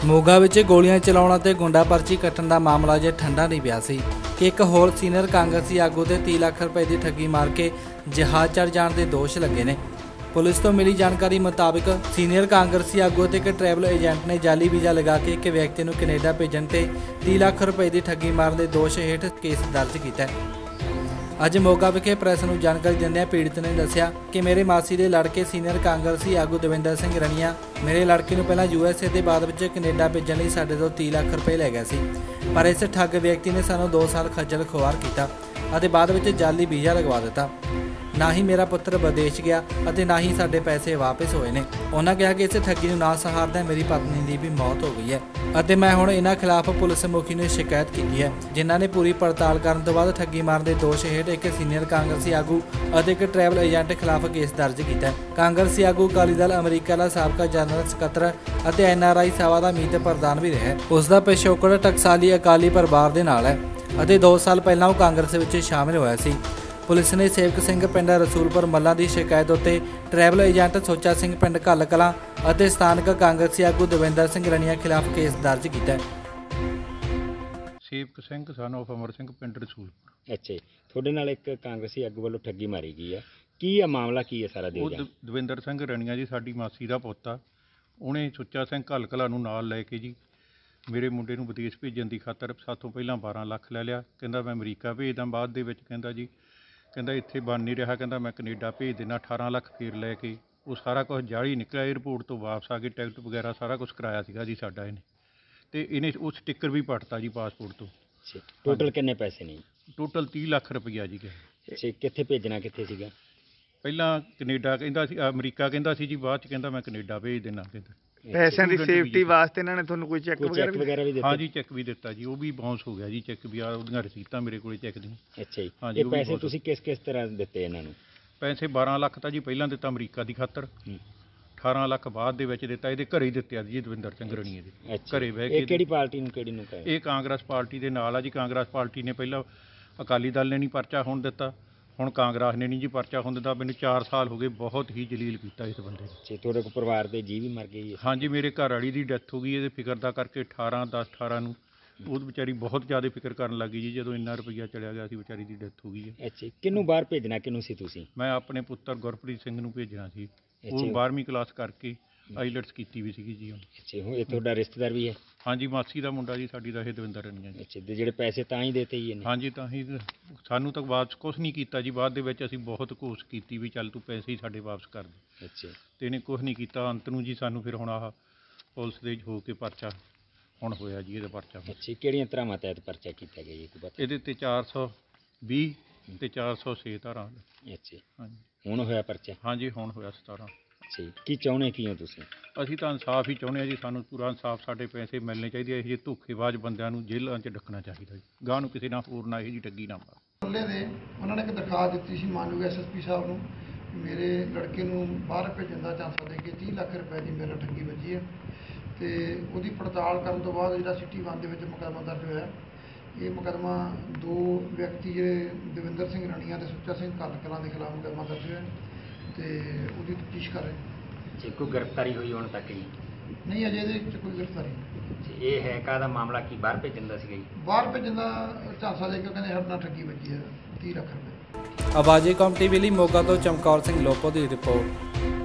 ਮੋਗਾ ਵਿੱਚ ਗੋਲੀਆਂ ਚਲਾਉਣ ਅਤੇ ਗੁੰਡਾ ਪਰਚੀ ਕੱਟਣ ਦਾ ਮਾਮਲਾ ਜੇ ਠੰਡਾ ਨਹੀਂ ਪਿਆ ਸੀ ਕਿ ਇੱਕ ਹੋਰ ਸੀਨੀਅਰ ਕਾਂਗਰਸੀ ਆਗੂ ਤੇ 30 ਲੱਖ ਰੁਪਏ ਦੀ ਠੱਗੀ ਮਾਰ ਕੇ ਜਹਾਜ਼ ਚੜ੍ਹ ਜਾਣ ਦੇ ਦੋਸ਼ ਲੱਗੇ ਨੇ। ਪੁਲਿਸ ਤੋਂ ਮਿਲੀ ਜਾਣਕਾਰੀ ਮੁਤਾਬਕ ਸੀਨੀਅਰ ਕਾਂਗਰਸੀ ਆਗੂ ਅਤੇ ਇੱਕ ਟਰੈਵਲ ਏਜੰਟ ਨੇ ਜਾਲੀ ਵੀਜ਼ਾ ਲਗਾ ਕੇ ਇੱਕ ਵਿਅਕਤੀ ਨੂੰ ਕੈਨੇਡਾ ਭੇਜਣ ਤੇ 30 ਲੱਖ ਰੁਪਏ ਦੀ ਠੱਗੀ ਮਾਰਨ ਦੇ ਦੋਸ਼ ਹੇਠ ਕੇਸ ਦਰਜ ਕੀਤਾ ਹੈ। ਅੱਜ ਮੋਗਾ ਵਿਖੇ ਪ੍ਰੈਸ ਨੂੰ ਜਾਣਕਾਰੀ ਦਿੰਦਿਆਂ ਪੀੜਤ ਨੇ ਦੱਸਿਆ ਕਿ ਮੇਰੇ ਮਾਸੀ ਦੇ ਲੜਕੇ ਸੀਨੀਅਰ ਕਾਂਗਰਸੀ ਆਗੂ ਦਵਿੰਦਰ ਸਿੰਘ ਰਣੀਆ ਮੇਰੇ ਲੜਕੇ ਨੂੰ ਪਹਿਲਾਂ USA ਤੇ ਬਾਅਦ ਵਿੱਚ ਕੈਨੇਡਾ ਭੇਜਣ ਲਈ ਸਾਡੇ ਤੋਂ 30 ਲੱਖ ਰੁਪਏ ਲੈ ਗਿਆ ਸੀ, ਪਰ ਇਸ ਠੱਗ ਵਿਅਕਤੀ ਨੇ ਸਾਨੂੰ 2 ਸਾਲ ਖੱਜਲ ਖੁਆਰ ਕੀਤਾ ਅਤੇ ਬਾਅਦ ਵਿੱਚ ਜਾਲੀ ਵੀਜ਼ਾ ਲਗਵਾ ਦਿੱਤਾ। ਨਾ ਹੀ ਮੇਰਾ ਪੁੱਤਰ ਵਿਦੇਸ਼ ਗਿਆ ਅਤੇ ਨਾ ਹੀ ਸਾਡੇ ਪੈਸੇ ਵਾਪਸ ਹੋਏ ਨੇ। ਉਹਨਾਂ ਕਿਹਾ ਕਿ ਇਸ ਠੱਗੀ ਨੂੰ ਨਾ ਸਹਾਰਦਿਆਂ ਮੇਰੀ ਪਤਨੀ ਦੀ ਵੀ ਮੌਤ ਹੋ ਗਈ ਹੈ ਅਤੇ ਮੈਂ ਹੁਣ ਇਹਨਾਂ ਖਿਲਾਫ ਪੁਲਿਸ ਮੁਖੀ ਨੂੰ ਸ਼ਿਕਾਇਤ ਕੀਤੀ ਹੈ, ਜਿਨ੍ਹਾਂ ਨੇ ਪੂਰੀ ਪੜਤਾਲ ਕਰਨ ਤੋਂ ਬਾਅਦ ਠੱਗੀ ਮਾਰਨ ਦੇ ਦੋਸ਼ ਹੇਠ ਇੱਕ ਸੀਨੀਅਰ ਕਾਂਗਰਸੀ ਆਗੂ ਅਤੇ ਇੱਕ ਟਰੈਵਲ ਏਜੰਟ ਖਿਲਾਫ ਕੇਸ ਦਰਜ ਕੀਤਾ ਹੈ। ਕਾਂਗਰਸੀ ਆਗੂ ਅਕਾਲੀ ਦਲ ਅਮਰੀਕਾ ਦਾ ਸਾਬਕਾ ਜਨਰਲ ਸਕੱਤਰ ਅਤੇ NRI ਸਭਾ ਦਾ ਮੀਤ ਪ੍ਰਧਾਨ ਵੀ ਰਿਹਾ। ਉਸ ਦਾ ਪਿਛੋਕੜ ਟਕਸਾਲੀ ਅਕਾਲੀ ਪਰਿਵਾਰ ਦੇ ਨਾਲ ਹੈ ਅਤੇ 2 ਸਾਲ ਪਹਿਲਾਂ ਉਹ ਕਾਂਗਰਸ ਵਿੱਚ ਸ਼ਾਮਿਲ ਹੋਇਆ ਸੀ। ਪੁਲਿਸ ਨੇ ਸੇਵਕ ਸਿੰਘ ਪਿੰਡ ਰਸੂਲਪੁਰ ਮੱਲਾਂ ਦੀ ਸ਼ਿਕਾਇਤ ਉੱਤੇ ਟਰੈਵਲ ਏਜੰਟ ਸੁੱਚਾ ਸਿੰਘ ਪਿੰਡ ਘੱਲ ਕਲਾਂ ਅਤੇ ਸਥਾਨਕ ਕਾਂਗਰਸੀ ਆਗੂ ਦਵਿੰਦਰ ਸਿੰਘ ਰਣੀਆ ਖਿਲਾਫ ਕੇਸ ਦਰਜ ਕੀਤਾ ਹੈ। ਸੇਵਕ ਸਿੰਘ son of ਅਮਰ ਸਿੰਘ ਪਿੰਡ ਰਸੂਲਪੁਰ। ਅੱਛਾ ਜੀ, ਤੁਹਾਡੇ ਨਾਲ ਇੱਕ ਕਾਂਗਰਸੀ ਆਗੂ ਵੱਲੋਂ ਠੱਗੀ ਮਾਰੀ ਗਈ ਆ, ਕੀ ਆ ਮਾਮਲਾ, ਕੀ ਹੈ ਸਾਰਾ? ਉਹ ਦਵਿੰਦਰ ਸਿੰਘ ਰਣੀਆ ਜੀ ਸਾਡੀ ਮਾਸੀ ਦਾ ਪੁੱਤ ਆ। ਉਹਨੇ ਸੁੱਚਾ ਸਿੰਘ ਘੱਲ ਕਲਾਂ ਨੂੰ ਨਾਲ ਲੈ ਕੇ ਜੀ ਮੇਰੇ ਮੁੰਡੇ ਨੂੰ ਵਿਦੇਸ਼ ਭੇਜਣ ਦੀ ਖਾਤਰ ਸਾਥੋਂ ਪਹਿਲਾਂ 12 ਲੱਖ ਲੈ ਲਿਆ। ਕਹਿੰਦਾ ਮੈਂ ਅਮਰੀਕਾ ਭੇਜਦਾ, ਬਾਅਦ ਦੇ ਵਿੱਚ ਕਹਿੰਦਾ ਇੱਥੇ ਬਣ ਨਹੀਂ ਰਿਹਾ, ਕਹਿੰਦਾ ਮੈਂ ਕੈਨੇਡਾ ਭੇਜ ਦੇਣਾ। 18 ਲੱਖ ਫੇਰ ਲੈ ਕੇ ਉਹ ਸਾਰਾ ਕੁਝ ਜਾਲੀ ਨਿਕਲਿਆ। ਏਅਰਪੋਰਟ ਤੋਂ ਵਾਪਸ ਆ ਕੇ ਟਿਕਟ ਵਗੈਰਾ ਸਾਰਾ ਕੁਝ ਕਰਾਇਆ ਸੀਗਾ ਜੀ ਸਾਡਾ ਇਹਨੇ, ਤੇ ਇਹਨੇ ਉਹ ਸਟਿੱਕਰ ਵੀ ਪੱਟਤਾ ਜੀ ਪਾਸਪੋਰਟ ਤੋਂ। ਟੋਟਲ ਕਿੰਨੇ ਪੈਸੇ ਨੇ? ਟੋਟਲ 30 ਲੱਖ ਰੁਪਈਆ ਜੀ। ਕਿੱਥੇ ਭੇਜਣਾ, ਕਿੱਥੇ ਸੀਗਾ? ਪਹਿਲਾਂ ਕੈਨੇਡਾ ਕਹਿੰਦਾ ਸੀ, ਅਮਰੀਕਾ ਕਹਿੰਦਾ ਸੀ ਜੀ, ਬਾਅਦ ਚ ਕਹਿੰਦਾ ਮੈਂ ਕੈਨੇਡਾ ਭੇਜ ਦੇਣਾ। ਕਹਿੰਦਾ ਪੈਸਿਆਂ ਦੀ ਸੇਫਟੀ ਵਾਸਤੇ ਇਹਨਾਂ ਨੇ ਤੁਹਾਨੂੰ ਕੋਈ ਚੈੱਕ ਵਗੈਰਾ ਵੀ ਦਿੱਤਾ? ਹਾਂ ਜੀ, ਚੈੱਕ ਵੀ ਦਿੱਤਾ ਜੀ, ਉਹ ਵੀ ਬਾਉਂਸ ਹੋ ਗਿਆ ਜੀ ਚੈੱਕ ਵੀ। ਆ ਉਹਦੀਆਂ ਰਸੀਤਾਂ ਮੇਰੇ ਕੋਲੇ ਚੈੱਕ ਦੀਆਂ। ਅੱਛਾ ਜੀ, ਇਹ ਪੈਸੇ ਤੁਸੀਂ ਕਿਸ ਤਰ੍ਹਾਂ ਦਿੱਤੇ ਇਹਨਾਂ ਨੂੰ? ਪੈਸੇ 12 ਲੱਖ ਤਾਂ ਜੀ ਪਹਿਲਾਂ ਦਿੱਤਾ ਅਮਰੀਕਾ ਦੀ ਖਾਤਰ, 18 ਲੱਖ ਬਾਅਦ ਦੇ ਵਿੱਚ ਦਿੱਤਾ। ਇਹਦੇ ਘਰੇ ਹੀ ਦਿੱਤੇ ਆ ਜੀ ਦਵਿੰਦਰ ਸਿੰਘ ਰਣੀਏ ਦੇ ਘਰੇ ਬਹਿ ਕੇ। ਕਿਹੜੀ ਪਾਰਟੀ ਨੂੰ ਇਹ ਕਾਂਗਰਸ ਪਾਰਟੀ ਦੇ ਨਾਲ ਆ ਜੀ। ਕਾਂਗਰਸ ਪਾਰਟੀ ਨੇ ਪਹਿਲਾਂ ਅਕਾਲੀ ਦਲ ਨੇ ਨਹੀਂ ਪਰਚਾ ਹੋਣ ਦਿੱਤਾ, ਹੁਣ ਕਾਂਗਰਸ ਨੇ ਨਹੀਂ ਜੀ ਪਰਚਾ ਹੋਣ ਦਿੱਤਾ। ਮੈਨੂੰ 4 ਸਾਲ ਹੋ ਗਏ, ਬਹੁਤ ਹੀ ਜਲੀਲ ਕੀਤਾ ਇਸ ਬੰਦੇ ਨੇ। ਤੁਹਾਡੇ ਕੋਲ ਪਰਿਵਾਰ ਦੇ ਜੀ ਵੀ ਮਰ ਗਏ? ਹਾਂਜੀ, ਮੇਰੇ ਘਰ ਵਾਲੀ ਦੀ ਡੈਥ ਹੋ ਗਈ ਇਹਦੇ ਫਿਕਰ ਦਾ ਕਰਕੇ। 18/10/18 ਨੂੰ ਉਹ ਵਿਚਾਰੀ ਬਹੁਤ ਜ਼ਿਆਦਾ ਫਿਕਰ ਕਰਨ ਲੱਗੀ ਜੀ, ਜਦੋਂ ਇੰਨਾ ਰੁਪਈਆ ਚਲਿਆ ਗਿਆ ਸੀ, ਵਿਚਾਰੀ ਦੀ ਡੈਥ ਹੋ ਗਈ ਹੈ। ਅੱਛਾ, ਕਿਹਨੂੰ ਬਾਹਰ ਭੇਜਣਾ, ਕਿਹਨੂੰ ਸੀ ਤੁਸੀਂ? ਮੈਂ ਆਪਣੇ ਪੁੱਤਰ ਗੁਰਪ੍ਰੀਤ ਸਿੰਘ ਨੂੰ ਭੇਜਣਾ ਸੀ। ਉਹ 12ਵੀਂ ਕਲਾਸ ਕਰਕੇ ਆਈਲੈਟਸ ਕੀਤੀ ਵੀ ਸੀਗੀ ਜੀ। ਅੱਛਾ, ਇਹ ਤੁਹਾਡਾ ਰਿਸ਼ਤੇਦਾਰ ਵੀ ਹੈ? ਹਾਂਜੀ, ਮਾਸੀ ਦਾ ਮੁੰਡਾ ਜੀ ਸਾਡੀ ਦਾ, ਇਹ ਦਵਿੰਦਰ ਰਣੀਆ ਜੀ। ਅੱਛਾ, ਤੇ ਜਿਹੜੇ ਪੈਸੇ ਤਾਂ ਹੀ ਦੇਤੇ ਹੀ ਇਹਨੇ? ਹਾਂਜੀ, ਤਾਂ ਹੀ ਸਾਨੂੰ ਤਾਂ ਬਾਅਦ ਕੁਛ ਨਹੀਂ ਕੀਤਾ ਜੀ। ਬਾਅਦ ਦੇ ਵਿੱਚ ਅਸੀਂ ਬਹੁਤ ਕੋਸ਼ਿਸ਼ ਕੀਤੀ ਵੀ ਚੱਲ ਤੂੰ ਪੈਸੇ ਹੀ ਸਾਡੇ ਵਾਪਸ ਕਰ ਦੇ। ਅੱਛਾ, ਤੇ ਇਹਨੇ ਕੁਛ ਨਹੀਂ ਕੀਤਾ। ਅੰਤ ਨੂੰ ਜੀ ਸਾਨੂੰ ਫਿਰ ਹੁਣ ਆਹ ਪੁਲਿਸ ਦੇ ਹੋ ਕੇ ਪਰਚਾ ਹੁਣ ਹੋਇਆ ਜੀ ਇਹਦਾ ਪਰਚਾ। ਅੱਛਾ, ਕਿਹੜੀਆਂ ਧਾਰਾਵਾਂ ਤਹਿਤ ਪਰਚਾ ਕੀਤਾ ਗਿਆ ਜੀ? ਇਹਦੇ ਤੇ 420 ਤੇ 406 ਧਾਰਾ। ਅੱਛਾ, ਹਾਂਜੀ, ਹੁਣ ਹੋਇਆ ਪਰਚਾ? ਹਾਂਜੀ, ਹੁਣ ਹੋਇਆ 17। ਅੱਛਾ, ਕੀ ਚਾਹੁੰਦੇ ਕੀ ਹੋ ਤੁਸੀਂ? ਅਸੀਂ ਤਾਂ ਇਨਸਾਫ ਹੀ ਚਾਹੁੰਦੇ ਹਾਂ ਜੀ, ਸਾਨੂੰ ਪੂਰਾ ਇਨਸਾਫ, ਸਾਡੇ ਪੈਸੇ ਮਿਲਣੇ ਚਾਹੀਦੇ। ਇਹ ਜਿਹੇ ਧੋਖੇਬਾਜ਼ ਬੰਦਿਆਂ ਨੂੰ ਜੇਲ੍ਹਾਂ 'ਚ ਰੱਖਣਾ ਚਾਹੀਦਾ ਜੀ। ਗਾਹ ਨੂੰ ਕਿਸੇ ਨਾਲ ਹੋਰ ਨਾ ਇਹ ਜੀ ਠੱਗੀ ਨਾ ਮਾਰ। ਉਹਨਾਂ ਨੇ ਇੱਕ ਦਰਖਾਸਤ ਦਿੱਤੀ ਸੀ ਮਾਨਯੋਗ SSP ਸਾਹਿਬ ਨੂੰ, ਮੇਰੇ ਲੜਕੇ ਨੂੰ ਬਾਹਰ ਭੇਜਣ ਦਾ ਚਾਂਸਾ ਦੇ ਕੇ 30 ਲੱਖ ਰੁਪਏ ਦੀ ਮੇਰੇ ਠੱਗੀ ਵੱਜੀ ਹੈ। ਤੇ ਉਹਦੀ ਪੜਤਾਲ ਕਰਨ ਤੋਂ ਬਾਅਦ ਜਿਹੜਾ City 1 ਦੇ ਵਿੱਚ ਮੁਕੱਦਮਾ ਦਰਜ ਹੋਇਆ। ਇਹ ਮੁਕੱਦਮਾ 2 ਵਿਅਕਤੀ ਜਿਹੜੇ ਦਵਿੰਦਰ ਸਿੰਘ ਰਣੀਆ ਤੇ ਸੁੱਚਾ ਸਿੰਘ ਘੱਲ ਕਲਾਂ ਦੇ ਖਿਲਾਫ ਮੁਕੱਦਮਾ ਦਰਜ ਹੋਇਆ ਤੇ ਉਹਦੀ ਤਫਤੀਸ਼ ਕਰ ਰਹੇ। ਕੋਈ ਗ੍ਰਿਫਤਾਰੀ ਹੋਈ ਹੁਣ ਤੱਕ ਜੀ? ਨਹੀਂ, ਅਜੇ ਇਹਦੇ ਵਿੱਚ ਕੋਈ ਗ੍ਰਿਫਤਾਰੀ ਨਹੀਂ। ਇਹ ਹੈ ਕਾਹਦਾ ਮਾਮਲਾ, ਕੀ ਬਾਹਰ ਭੇਜਣ ਦਾ ਸੀਗਾ ਜੀ? ਬਾਹਰ ਭੇਜਣ ਦਾ ਝਾਂਸਾ ਦੇ ਕੇ ਕਹਿੰਦੇ ਸਾਡੇ ਨਾਲ ਠੱਗੀ ਵੱਜੀ ਹੈ 30 ਲੱਖ ਰੁਪਏ। ਆਵਾਜ਼ੇ ਕੌਮ TV ਲਈ ਮੋਗਾ ਤੋਂ ਚਮਕੌਰ ਸਿੰਘ ਲੋਪੋ ਦੀ ਰਿਪੋਰਟ।